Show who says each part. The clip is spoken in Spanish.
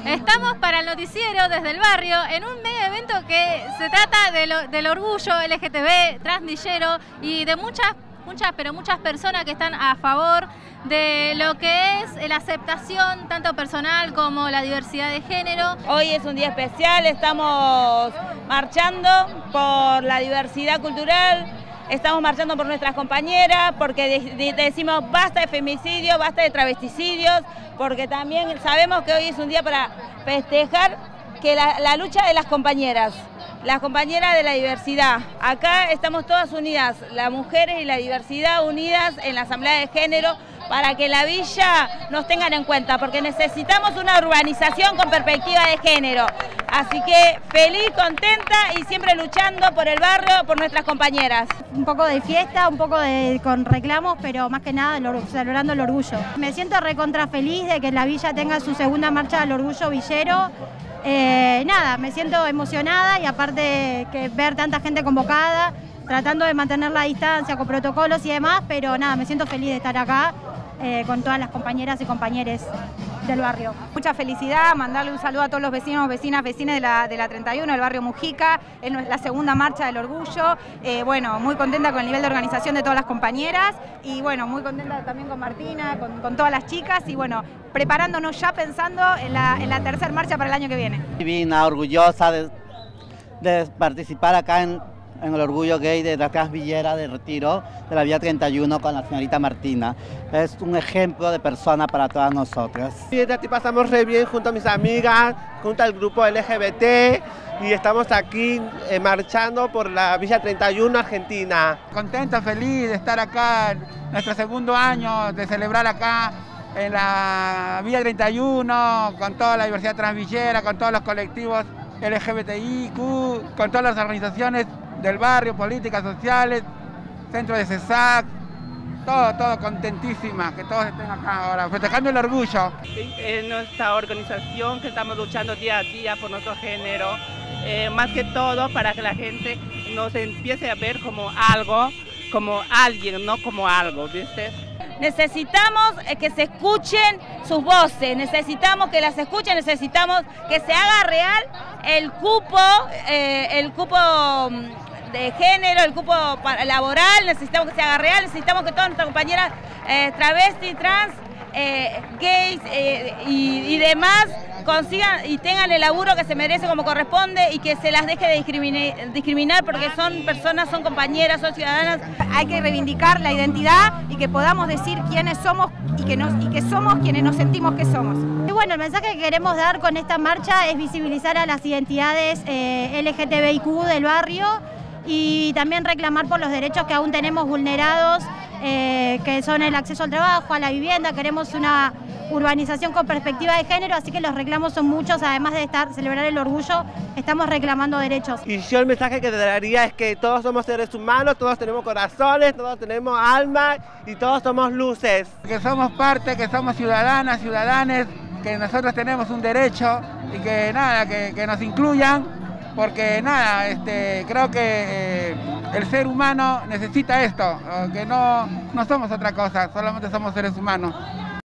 Speaker 1: Estamos para el noticiero desde el barrio en un mega evento que se trata del orgullo LGTB, transvillero y de muchas personas que están a favor de lo que es la aceptación tanto personal como la diversidad de género.
Speaker 2: Hoy es un día especial, estamos marchando por la diversidad cultural, estamos marchando por nuestras compañeras, porque decimos basta de femicidios, basta de travesticidios, porque también sabemos que hoy es un día para festejar que la lucha de las compañeras de la diversidad. Acá estamos todas unidas, las mujeres y la diversidad unidas en la Asamblea de Género para que la villa nos tengan en cuenta, porque necesitamos una urbanización con perspectiva de género. Así que feliz, contenta y siempre luchando por el barrio, por nuestras compañeras.
Speaker 3: Un poco de fiesta, un poco con reclamos, pero más que nada celebrando el orgullo. Me siento recontra feliz de que la villa tenga su segunda marcha del orgullo villero. Nada, me siento emocionada y aparte que ver tanta gente convocada, tratando de mantener la distancia con protocolos y demás, pero nada, me siento feliz de estar acá con todas las compañeras y compañeros del barrio.
Speaker 4: Mucha felicidad, mandarle un saludo a todos los vecinos, vecinas de la 31 del barrio Mujica, es la segunda marcha del orgullo. Bueno, muy contenta con el nivel de organización de todas las compañeras y bueno, muy contenta también con Martina, con todas las chicas y bueno, preparándonos ya pensando en la tercera marcha para el año que viene.
Speaker 5: Divina, orgullosa de participar acá en el orgullo gay de la Transvillera de Retiro de la Vía 31 con la señorita Martina. Es un ejemplo de persona para todas nosotras.
Speaker 6: Sí, aquí pasamos re bien junto a mis amigas, junto al grupo LGBT y estamos aquí marchando por la Villa 31 Argentina.
Speaker 7: Contenta, feliz de estar acá en nuestro segundo año, de celebrar acá en la Villa 31 con toda la diversidad transvillera, con todos los colectivos LGBTIQ, con todas las organizaciones del barrio, políticas sociales, centro de CESAC, todo contentísima, que todos estén acá ahora, festejando el orgullo.
Speaker 8: En nuestra organización que estamos luchando día a día por nuestro género, más que todo para que la gente nos empiece a ver como algo, como alguien, no como algo, ¿viste?
Speaker 2: Necesitamos que se escuchen sus voces, necesitamos que las escuchen, necesitamos que se haga real el cupo de género, el cupo laboral, necesitamos que se haga real, necesitamos que todas nuestras compañeras travestis, trans, gays y demás consigan y tengan el laburo que se merece como corresponde y que se las deje de discriminar porque son personas, son compañeras, son ciudadanas.
Speaker 4: Hay que reivindicar la identidad y que podamos decir quiénes somos y que somos quienes nos sentimos que somos.
Speaker 3: Y bueno, el mensaje que queremos dar con esta marcha es visibilizar a las identidades LGTBIQ del barrio y también reclamar por los derechos que aún tenemos vulnerados, que son el acceso al trabajo, a la vivienda. Queremos una urbanización con perspectiva de género, así que los reclamos son muchos, además de celebrar el orgullo, estamos reclamando derechos.
Speaker 6: Y yo el mensaje que te daría es que todos somos seres humanos, todos tenemos corazones, todos tenemos alma y todos somos luces.
Speaker 7: Que somos parte, que somos ciudadanas, ciudadanes, que nosotros tenemos un derecho y que nada, que nos incluyan. Porque nada, creo que el ser humano necesita esto, que no somos otra cosa, solamente somos seres humanos.